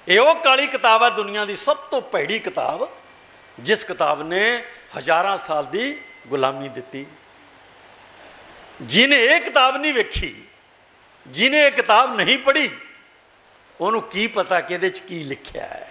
ये वो काली किताब है, दुनिया की सब तो भैड़ी किताब, जिस किताब ने हज़ारां साल की गुलामी दी। जिन्हें ये किताब नहीं वेखी, जिन्हें ये किताब नहीं पढ़ी, उन्होंने की पता कि इहदे च की लिखिया है।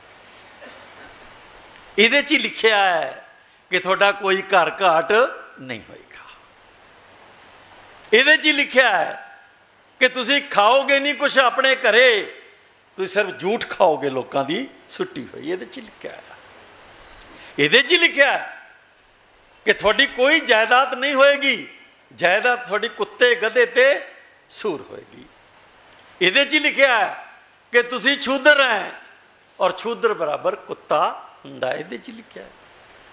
इहदे च ही लिखिया है कि थोड़ा कोई घर घाट नहीं होएगा। इहदे च ही लिखिया है कि तुसी खाओगे नहीं कुछ अपने घरे, तुम सिर्फ झूठ खाओगे लोगों की सुट्टी हुई। ये लिखा है, ये लिखा है कि थोड़ी कोई जायदाद नहीं होएगी, जायदाद थोड़ी कुत्ते गधे ते सूर होएगी। ये लिखा है कि तुसी छूदर हैं और छूदर बराबर कुत्ता हुंदा। ये लिखा है,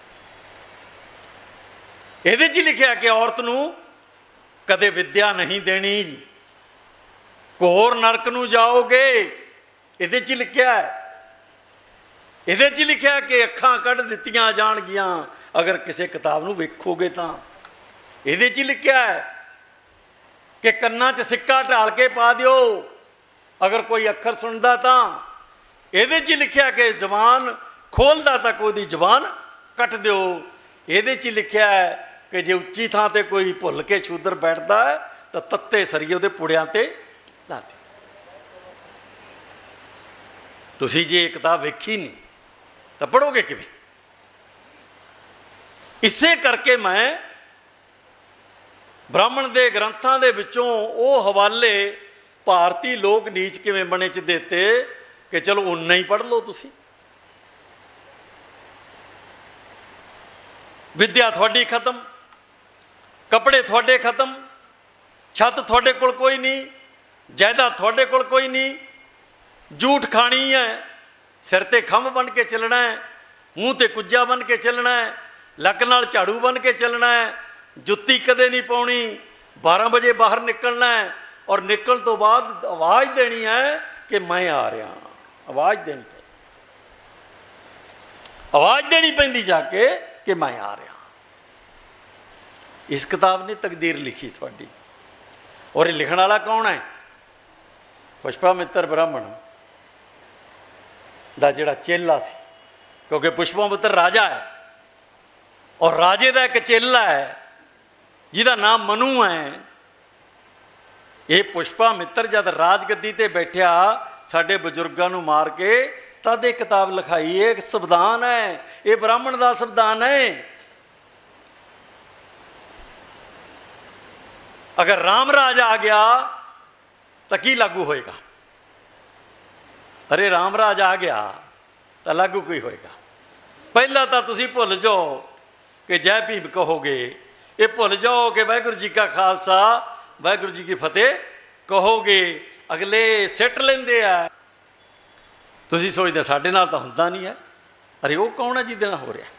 ये लिखा है कि औरत नूं कदे विद्या नहीं देनी, घोर नरक नूं जाओगे। ये लिखा है, ये लिखा है कि अखां कढ़ दित्तियां जाणगियां अगर किसी किताब नूं वेखोगे तां। ये लिखा है कि कन्नां च सिक्का ढाल के पा दिओ अगर कोई अखर सुनदा तां। ये लिखा है कि जबान खोलदा तां कोई जबान कट दिओ। ये लिखा है कि जे उच्ची थां ते कोई भुल के छूदर बैठदा है तो तत्ते सरिये उहदे पुड़ियां ते ला दिओ। तुसी जे किताब वेखी नहीं तो पढ़ोगे किवें? इसे करके मैं ब्राह्मण के ग्रंथां दे विचों वो हवाले भारतीय लोक नीच किवें बने च देते कि चलो उन्ना ही पढ़ लो। तुसी विद्या थोड़ी खत्म, कपड़े थोड़े खत्म, छत थोड़े कोल कोई नहीं, जायदाद थोड़े कोल कोई नहीं, झूठ खानी है, सिर ते खंभ बन के चलना है, मूँह ते कुज्जा बन के चलना है, लक नाल झाड़ू बन के चलना है, जुत्ती कदे नहीं पाउणी, 12 बजे बाहर निकलना है और निकल तो बाद आवाज़ देनी है कि मैं आ रहा। आवाज़ देनी पई, आवाज़ देनी पैंदी जाके कि मैं आ रहा। इस किताब ने तकदीर लिखी थोड़ी। और ये लिखण वाला कौन है? पुष्पामित्र ब्राह्मण दा जिहड़ा चेला सी, क्योंकि पुष्पामित्र राजा है और राजे का एक चेला है जिहदा नाम मनु है। ये पुष्पामित्र जब राजगद्दी ते बैठा साडे बजुर्गों नूं मार के तद ये किताब लिखाई। ये संविधान है, ये ब्राह्मण का संविधान है। अगर राम राज आ गया तो की लागू होएगा? अरे राम राज आ गया तो लागू कोई होएगा? पहला तो तुसी भुल जाओ कि जय भीम कहोगे, ये भुल जाओ कि वाहिगुरू जी का खालसा वाहिगुरू जी की फतेह कहोगे। अगले सिट लेंदे आ, तुसी सोचदे साडे नाल तां हुंदा नहीं है। अरे वो कौन है जिहदे नाल हो रहा?